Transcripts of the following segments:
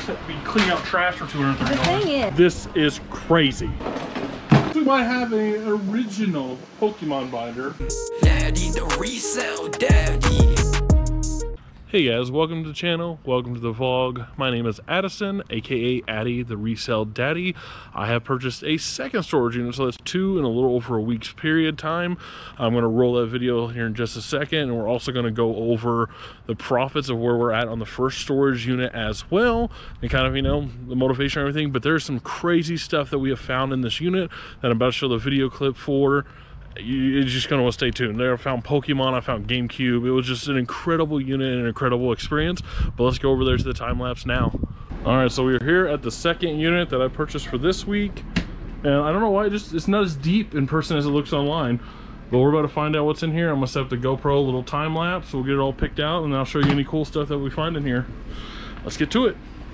be cleaning out trash for $230. The thing is, this is crazy. We might have an original Pokemon binder. Daddy, the resale daddy. Hey guys, welcome to the channel, welcome to the vlog. My name is Addison, aka Addy, the resale daddy. I have purchased a second storage unit, so that's two in a little over a week's period time. I'm going to roll that video here in just a second, and we're also going to go over the profits of where we're at on the first storage unit as well, and kind of, you know, the motivation and everything. But there's some crazy stuff that we have found in this unit that I'm about to show the video clip for. You're just going to want to stay tuned. There I found Pokemon, I found Gamecube. It was just an incredible unit and an incredible experience. But let's go over there to the time lapse now. Alright, so we're here at the second unit that I purchased for this week. And I don't know why, it's not as deep in person as it looks online. But we're about to find out what's in here. I'm going to set up the GoPro little time lapse. We'll get it all picked out and I'll show you any cool stuff that we find in here. Let's get to it.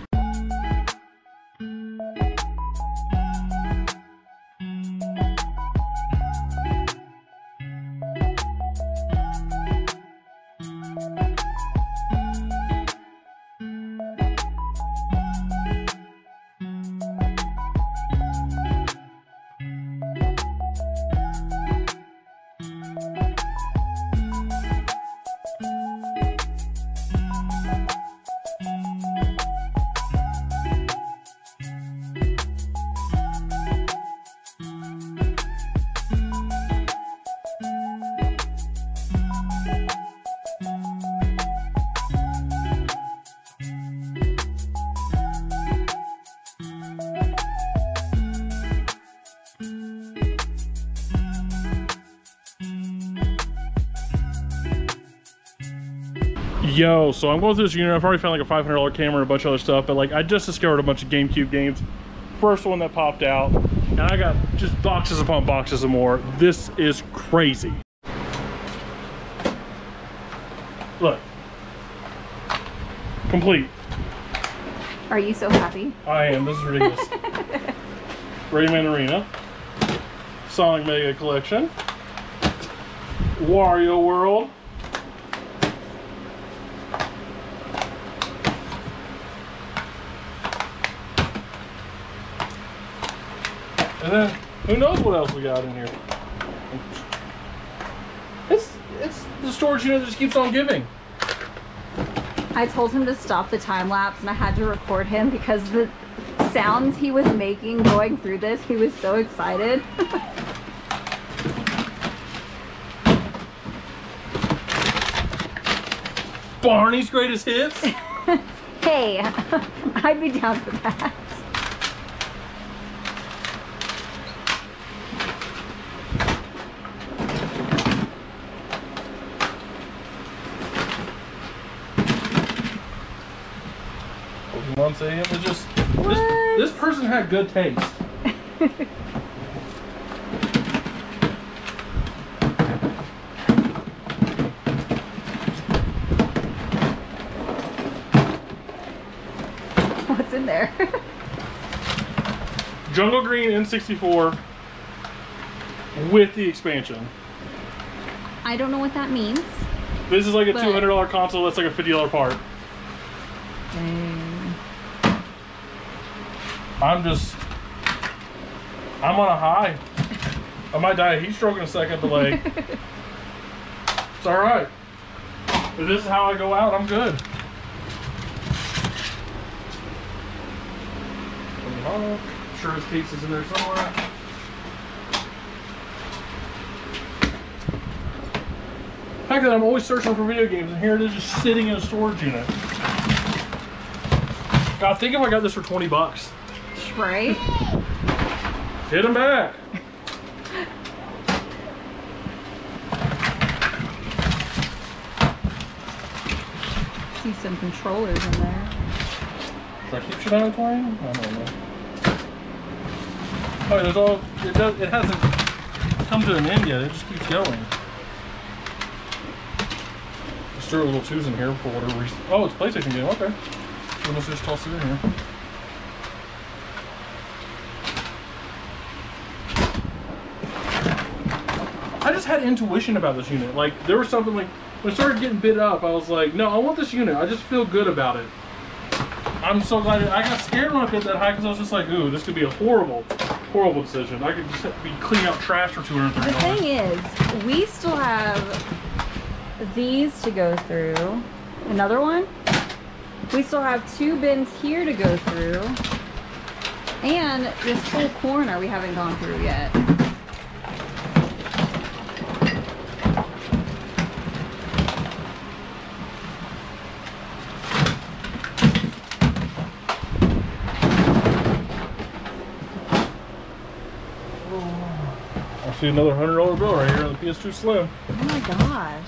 Yo, so I'm going through this unit. I've already found like a $500 camera and a bunch of other stuff, but like I just discovered a bunch of GameCube games. First one that popped out, and I got just boxes upon boxes of more. This is crazy. Look. Complete. are you so happy? I am. This is ridiculous. Rayman Arena. Sonic Mega Collection. Wario World. And then, who knows what else we got in here. It's the storage unit that just keeps on giving. I told him to stop the time lapse and I had to record him because the sounds he was making going through this, he was so excited. Barney's Greatest Hits? Hey, I'd be down for that. Pokemon Stadium was just this person had good taste. What's in there? Jungle Green N64 with the expansion. I don't know what that means. This is like a $200 console that's like a $50 part. I'm on a high. I might die of heat stroke in a second, but like, it's alright. If this is how I go out, I'm good. I'm sure his case is in there somewhere. The fact that I'm always searching for video games, and here it is just sitting in a storage unit. God, think if I got this for 20 bucks. Right? Hit him back. See some controllers in there. Should I keep shit out of playing? I don't know. Oh, there's all. It hasn't come to an end yet. It just keeps going. Let's throw a little twos in here for whatever reason. Oh, it's a PlayStation game. Okay. So let's just toss it in here. I just had intuition about this unit. Like, there was something like, when it started getting bid up, I was like, no, I want this unit. I just feel good about it. I'm so glad. I got scared when I put that high because I was just like, ooh, this could be a horrible decision. I could just be cleaning out trash for $230. The thing is, we still have these to go through. Another one. We still have 2 bins here to go through. And this whole corner we haven't gone through yet. I see another $100 bill right here on the PS2 Slim. Oh my gosh.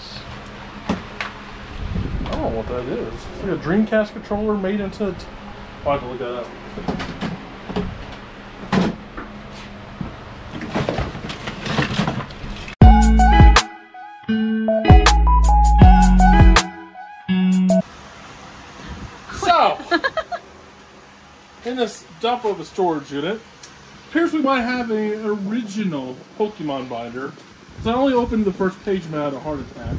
I don't know what that is. It's like a Dreamcast controller made into... I'll have to look that up. So, in this dump of a storage unit, appears we might have an original Pokemon binder. So I only opened the first page and I had a heart attack.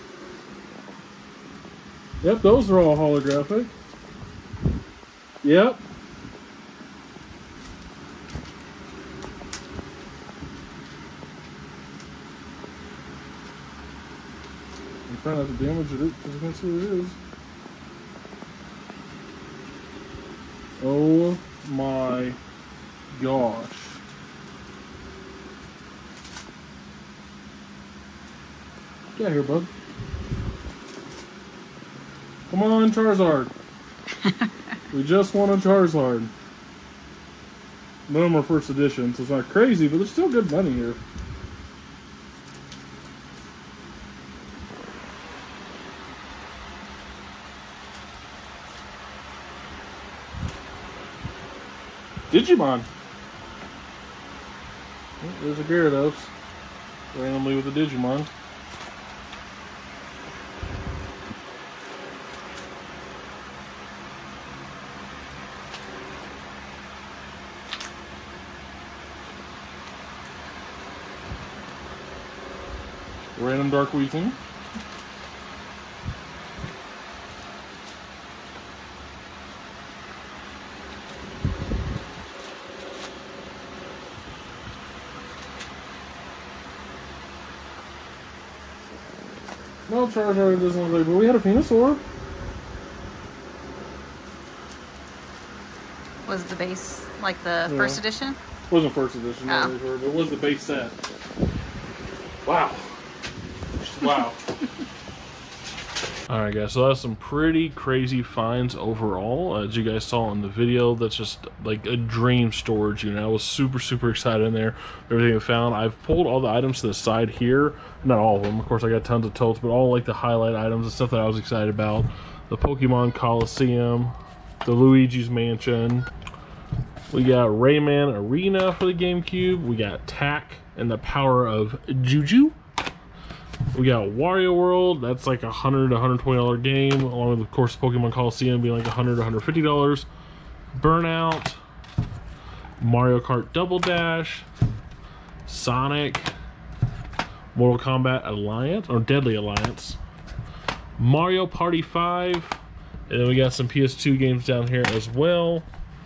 Yep, those are all holographic. Yep. I'm trying not to damage it because you can see what it is. Oh my gosh. Get out of here, bud. Come on, Charizard. We just want a Charizard. None of them are first edition, so it's not crazy, but there's still good money here. Digimon. Oh, there's a Gyarados. Randomly with a Digimon. Random Dark Weakling. No, Charizard doesn't look like, but we had a Venusaur. Was the base like the first edition? It wasn't first edition, Oh. no, but it was the base set. Wow. Wow. Alright guys, so that's some pretty crazy finds overall. As you guys saw in the video, that's just like a dream storage unit. I was super excited in there. Everything I found. I've pulled all the items to the side here. Not all of them, of course I got tons of totes, but all like the highlight items, the stuff that I was excited about. The Pokemon Coliseum, the Luigi's Mansion. We got Rayman Arena for the GameCube. We got Tack and the Power of Juju. We got Wario World, that's like $100 to $120 game, along with, of course, Pokemon Coliseum being like $100 to $150. Burnout, Mario Kart Double Dash, Sonic, Mortal Kombat Alliance, or Deadly Alliance, Mario Party 5, and then we got some PS2 games down here as well.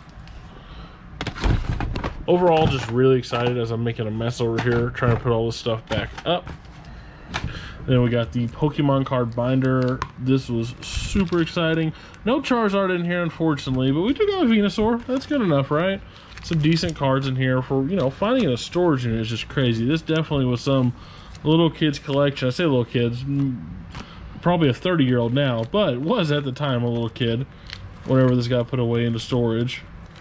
Overall, just really excited as I'm making a mess over here, trying to put all this stuff back up. Then we got the Pokemon card binder. This was super exciting. No Charizard in here, unfortunately, but we do got a Venusaur. That's good enough, right? Some decent cards in here for, you know, finding a storage unit is just crazy. This definitely was some little kid's collection. I say little kids, probably a 30-year-old now, but it was at the time a little kid whenever this got put away into storage.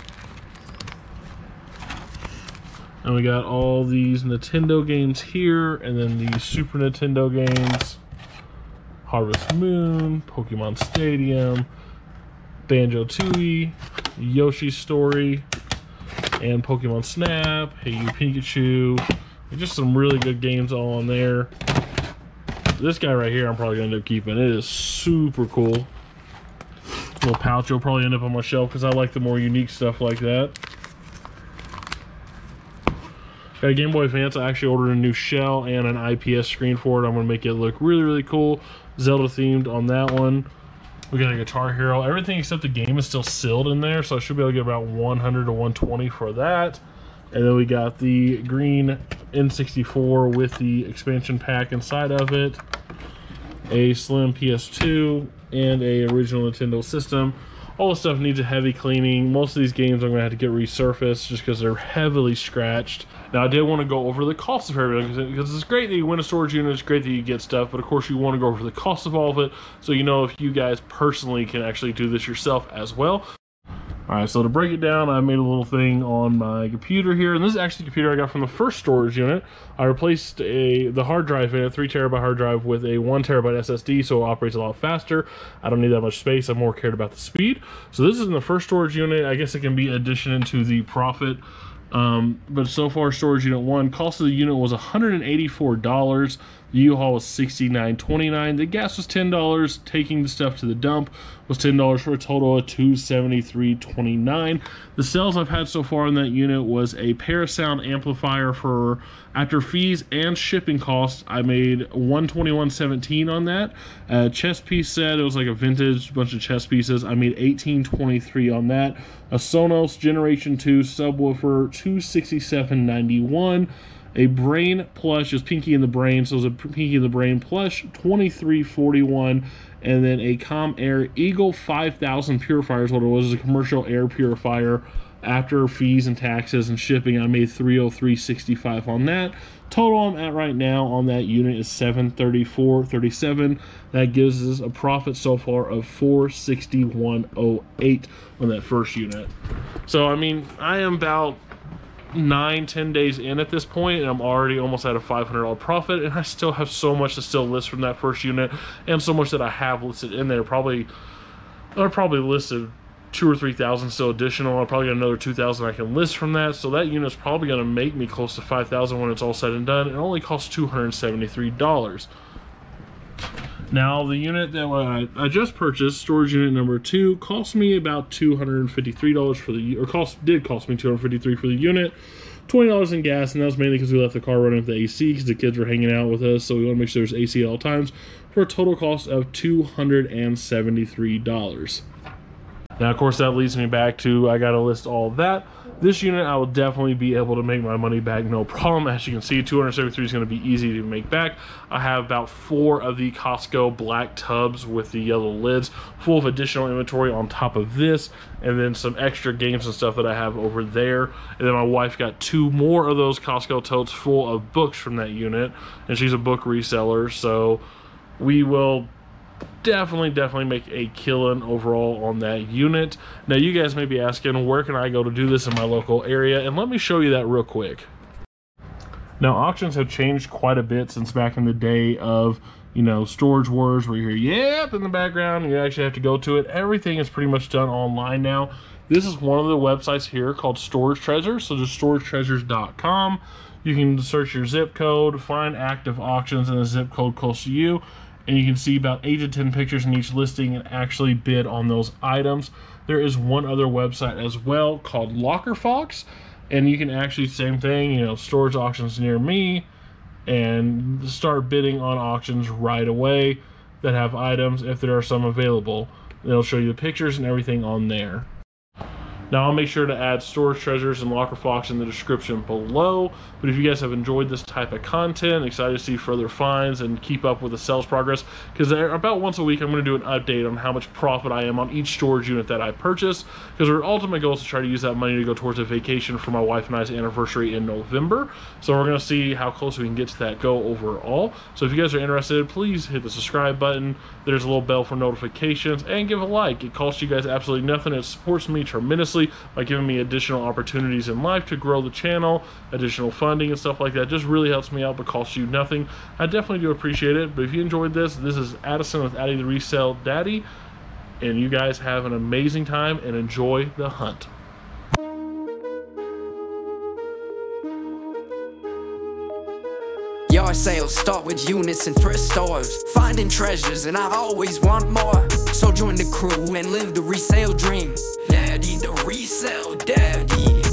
And we got all these Nintendo games here, and then the Super Nintendo games. Harvest Moon, Pokemon Stadium, Banjo-Tooie, Yoshi's Story, and Pokemon Snap, Hey You Pikachu. Just some really good games all on there. This guy right here I'm probably going to end up keeping. It is super cool. Little pouch will probably end up on my shelf because I like the more unique stuff like that. Got a Game Boy Advance. I actually ordered a new shell and an IPS screen for it. I'm going to make it look really cool. Zelda themed on that one. We got a Guitar Hero. Everything except the game is still sealed in there, so I should be able to get about 100 to 120 for that. And then we got the green N64 with the expansion pack inside of it, a slim PS2, and a original Nintendo system. All this stuff needs a heavy cleaning. Most of these games I'm going to have to get resurfaced just because they're heavily scratched. Now, I did want to go over the cost of everything because it's great that you win a storage unit, it's great that you get stuff, but of course you want to go over the cost of all of it so you know if you guys personally can actually do this yourself as well. Alright, so to break it down, I made a little thing on my computer here, and this is actually the computer I got from the first storage unit. I replaced the hard drive in it, 3 terabyte hard drive, with a 1 terabyte SSD, so it operates a lot faster. I don't need that much space, I'm more cared about the speed. So this is in the first storage unit. I guess it can be addition into the profit. But so far, storage unit 1, cost of the unit was $184. The U-Haul was $69.29. The gas was $10. Taking the stuff to the dump was $10 for a total of $273.29. The sales I've had so far in that unit was a Parasound amplifier for, after fees and shipping costs, I made $121.17 on that. Chess piece set, it was like a vintage bunch of chess pieces. I made $18.23 on that. A Sonos Generation 2 subwoofer, $267.91. A Brain plush is Pinky in the Brain, so it was a Pinky in the Brain plush, $23.41. And then a Comair Eagle 5000 purifier is what it was, a commercial air purifier. After fees and taxes and shipping, I made $303.65 on that. Total I'm at right now on that unit is $734.37. That gives us a profit so far of $461.08 on that first unit. So I mean, I am about 9-10 days in at this point, and I'm already almost at a $500 profit, and I still have so much to still list from that first unit, and so much that I have listed in there. I probably listed 2,000 or 3,000 still additional. I'll probably get another 2,000 I can list from that, so that unit's probably going to make me close to 5,000 when it's all said and done. It only costs $273. Now, the unit that I just purchased, storage unit number 2, cost me about $253 for the, or did cost me $253 for the unit, $20 in gas, and that was mainly because we left the car running with the AC because the kids were hanging out with us, so we want to make sure there's AC at all times, for a total cost of $273. Now, of course, that leads me back to I got to list all of that. This unit, I will definitely be able to make my money back, no problem. As you can see, $273 is going to be easy to make back. I have about 4 of the Costco black tubs with the yellow lids, full of additional inventory on top of this, and then some extra games and stuff that I have over there. And then my wife got 2 more of those Costco totes full of books from that unit, and she's a book reseller, so we will definitely make a killing overall on that unit. Now, you guys may be asking, where can I go to do this in my local area? And let me show you that real quick. Now, auctions have changed quite a bit since back in the day of, you know, Storage Wars, where you hear yep in the background and you actually have to go to it. Everything is pretty much done online now. This is one of the websites here called Storage Treasures, so just storagetreasures.com. You can search your zip code, find active auctions in the zip code close to you, and you can see about 8 to 10 pictures in each listing and actually bid on those items. There is one other website as well called Locker Fox, and you can actually, same thing, you know, storage auctions near me, and start bidding on auctions right away that have items if there are some available. They'll show you the pictures and everything on there. Now, I'll make sure to add Storage Treasures and Locker Fox in the description below. But if you guys have enjoyed this type of content, excited to see further finds and keep up with the sales progress, because about once a week I'm going to do an update on how much profit I am on each storage unit that I purchase, because our ultimate goal is to try to use that money to go towards a vacation for my wife and I's anniversary in November. So we're going to see how close we can get to that goal overall. So if you guys are interested, please hit the subscribe button. There's a little bell for notifications, and give a like. It costs you guys absolutely nothing. It supports me tremendously by giving me additional opportunities in life to grow the channel, additional funding and stuff like that. Just really helps me out, but costs you nothing. I definitely do appreciate it. But if you enjoyed this, this is Addison with Addy the Resale Daddy, and you guys have an amazing time and enjoy the hunt. Yard sales start with units and thrift stores, finding treasures, and I always want more. So join the crew and live the resale dream. Daddy the Resale Daddy.